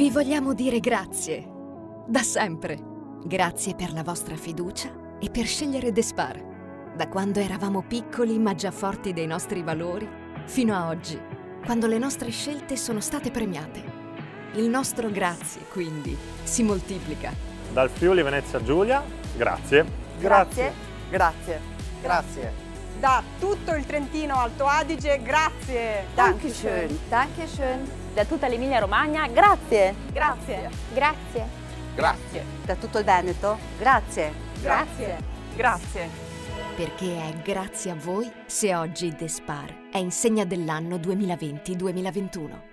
Vi vogliamo dire grazie, da sempre. Grazie per la vostra fiducia e per scegliere Despar. Da quando eravamo piccoli ma già forti dei nostri valori, fino a oggi, quando le nostre scelte sono state premiate. Il nostro grazie, quindi, si moltiplica. Dal Friuli Venezia Giulia, grazie. Grazie. Grazie. Grazie. Da tutto il Trentino Alto Adige, grazie. Dankeschön. Dankeschön. Da tutta l'Emilia Romagna, grazie. Grazie. Grazie. Grazie. Da tutto il Veneto, grazie. Grazie. Grazie. Perché è grazie a voi se oggi Despar è insegna dell'anno 2020-2021.